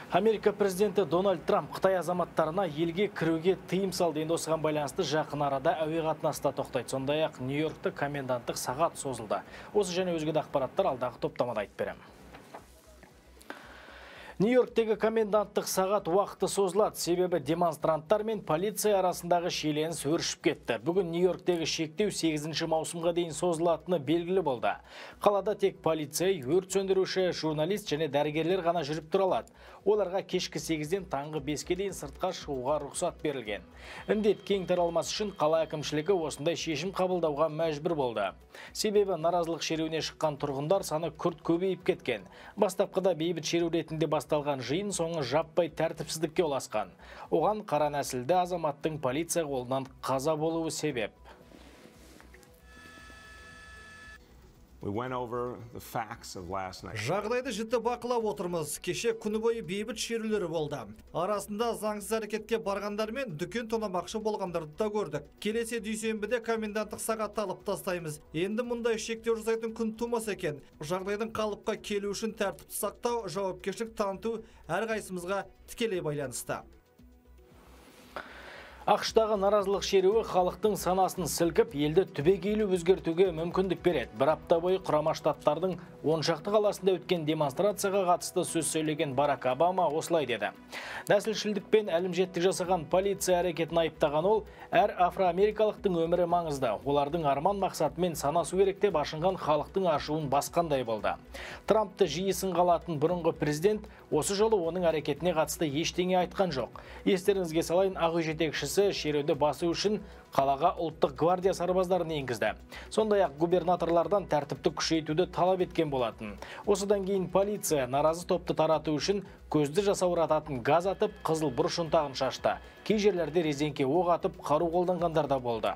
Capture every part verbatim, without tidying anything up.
Америка президенті Дональд Трамп Қытай азаматтарына елге кіруге тыйым салды. Енді осыған байланысты жақын арада әуе қатынасы тоқтайды. Сондай-ақ Нью-Йоркта коменданттық сағат созылды. Осы және өзге де ақпараттар алдағы топтамада айтып беремін. Нью-Йорктегі коменданттық сағат уақыты созылады, себебі демонстранттар мен полиция арасындағы шиеленіс өршіп кетті. Бүгін Нью-Йорктегі шектеу сегізінші маусымға дейін созылатыны белгілі болды. Қалада тек полиция, өрт сөндіруші, журналист және дәрігерлер ғана жүріп тұра алады. Оларға кешкі сегізден таңғы беске дейін сыртқа шығуға рұқсат берілген. Індет кең таралмас үшін қала әкімшілігі осындай шешім қабылдауға мәжбүр болды. Себебі наразылық шеруіне шыққан тұрғындар саны күрт көбейіп кеткен. Бастапқыда бейбіт шеру ретінде басталған жиын соңы жаппай тәртіпсіздікке ұласқан. Оған қара нәсілді азаматтың полиция қолынан қаза болуы себеп. Жағдайды жіті бақылап отырмыз. Кеше күні бойы бейбіт шерулері болды. Арасында заңсыз әрекетке барғандар мен дүкен тонамақшы болғандарды да көрдік. Келесі дүйсенбіде коменданттық сағатты алып тастаймыз. Енді мұндай шектеу жасайтын күн тумас екен. Жағдайдың қалыпқа келу үшін тәртіпті сақтау, жауапкершілік таныту әрқайсымызға тікелей байланысты. ақш-тағы наразылық шеруі халықтың санасын сілкіп, елді түбегейлі өзгертуге мүмкіндік береді. Бір апта бойы Құрама Штаттардың он шақты қаласында өткен демонстрацияға қатысты сөз сөйлеген Барак Обама осылай деді. Нәсілшілдік пен әлімжеттік жасаған полиция әрекетін айыптаған ол, әр афроамерикалықтың өмірі маңызды. Олардың арман мақсатымен санасу керек деп ашынған халықтың ашуын басқандай болды. Трампты жиі сынға алатын бұрынғы президент осы жолы оның әрекетіне қатысты ештеңе айтқан жоқ. Естеріңізге салайын, ақ үй жетекшісі шеруді басу үшін қалаға ұлттық гвардия сарбаздарын енгізді. Сондай-ақ губернаторлардан тәртіпті күшейтуді талап еткен болатын. Осыдан кейін полиция наразы топты тарату үшін көзді жасаурататын газ атып, қызыл бұрыш ұнтағын шашты. Кей жерлерде резеңке оқ атып, қару қолданғандар да болды.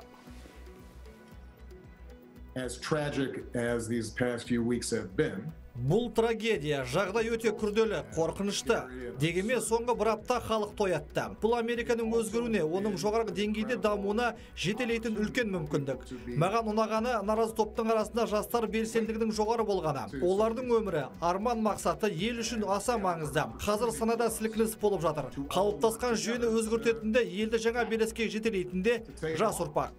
As tragic as these past few weeks have been, Бұл трагедия, жағдай өте күрделі, қорқынышты. Дегенмен соңғы бір апта халық тоятты. Бұл Американың өзгеруіне, оның жоғарғы деңгейде дамуына жетелейтін үлкен мүмкіндік. Маған ұнағаны наразы топтың арасында жастар белсенділігінің жоғары болғаны. Олардың өмірі, арман мақсаты ел үшін аса маңызды. Қазір санада сілкініс болып жатыр. Қалыптасқан жүйені өзгертетінде, елді жаңа белеске жетелейтінде жас ұрпақ.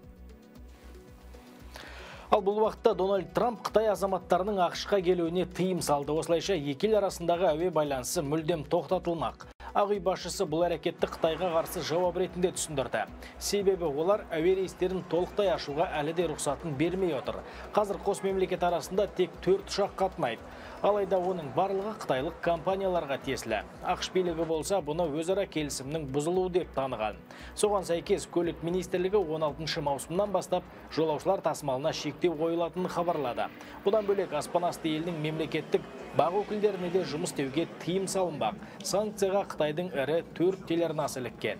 Ал бұл уақытта Дональд Трамп Қытай азаматтарының ақш-қа келуіне тыйым салды. Осылайша екі ел арасындағы әуе байланысы мүлдем тоқтатылмақ. Ақ үй басшысы бұл әрекетті Қытайға қарсы жауап ретінде түсіндірді. Себебі олар әуе рейстерін толықтай ашуға әлі де рұқсатын бермей отыр. Қазір қос мемлекет арасында тек төрт ұшақ қатынайды. Алайда оның барлығы қытайлық компанияларға тиесілі. ақш билігі болса, бұны өзара келісімнің бұзылуы деп таныған. Соған сәйкес көлік министрлігі он алтыншы маусымнан бастап жолаушылар тасымалына шектеу қойылатынын хабарлады. Бұдан бөлек аспан асты елінің мемлекеттік бақ өкілдеріне де жұмыс істеуге тыйым салынбақ. Санкцияға Қытайдың ірі төрт телеарнасы іліккен.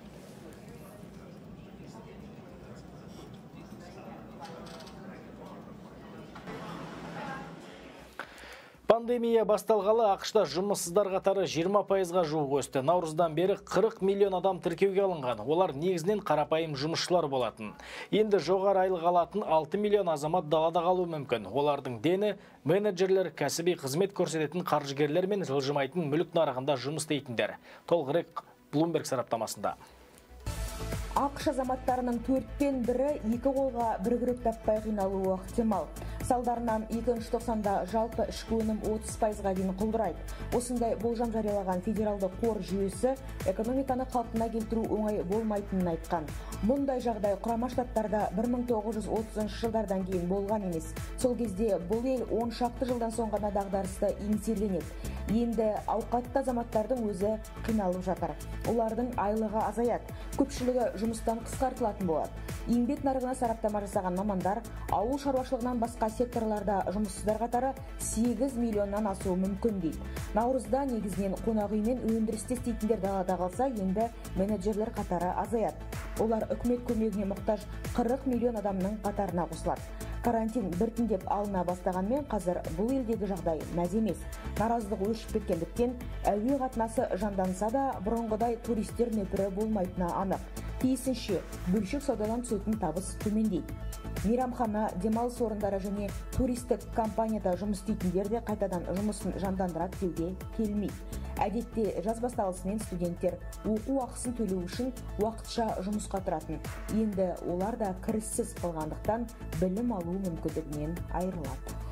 Пандемия басталғалы ақшта жұмыссыздар қатары жиырма пайызға жуық өсті. Наурыздан бері қырық миллион адам тіркеуге алынған. Олар негізінен қарапайым жұмысшылар болатын. Енді жоғары айлық алатын алты миллион азамат далада қалуы мүмкін. Олардың дені менеджерлер, кәсіби қызмет көрсететін қаржыгерлер мен жылжымайтын мүлік нарығында жұмыс істейтіндер. Толығырақ Bloomberg сараптамасында. ақш азаматтарының төрттен бірі екі қолға бір күрек таппай қиналуы ықтимал. Салдарынан екінші тоқсанда жалпы ішкі өнім отыз пайызға дейін құлдырайды. Осындай болжам жариялаған федералды қор жүйесі экономиканы қалпына келтіру оңай болмайтынын айтқан. Мұндай жағдай Құрама Штаттарда бір мың тоғыз жүз отызыншы жылдардан кейін болған емес. Сол кезде бұл ел он шақты жылдан соң ғана дағдарысты еңсерген еді. Енді ауқатты азаматтардың өзі қиналып жатыр. Олардың айлығы азаяды. Көпшілігі жұмыстан қысқартылатын болады. Еңбек нарығына сараптама жасаған мамандар, ауыл шаруашылығынан басқа секторларда жұмыссыздар қатары сегіз миллионнан асуы мүмкін дейді. Наурызда негізінен қонақ үй мен өндірісте істейтіндер далада қалса, енді менеджерлер қатары азаяды. Олар үкімет көмегіне мұқтаж қырық миллион адамның қатарына қосылады. Карантин біртіндеп алына бастағанмен қазір бұл елдегі жағдай мәз емес. Наразылық өршіп кеткендіктен әуе қатынасы жанданса да бұрынғыдай туристер нөпірі болмайтыны анық. Тиісінше бөлшек саудадан түсетін табыс төмендейді. Мейрамхана, демалыс орындары және туристік компанияда жұмыс істейтіндер де қайтадан жұмысын жандандырады деуге келмейді. Әдетте жаз басталысымен студенттер оқу ақысын төлеу үшін уақытша жұмысқа тұратын. Енді олар да кіріссіз қалғандықтан білім алу мүмкіндігінен айырылады.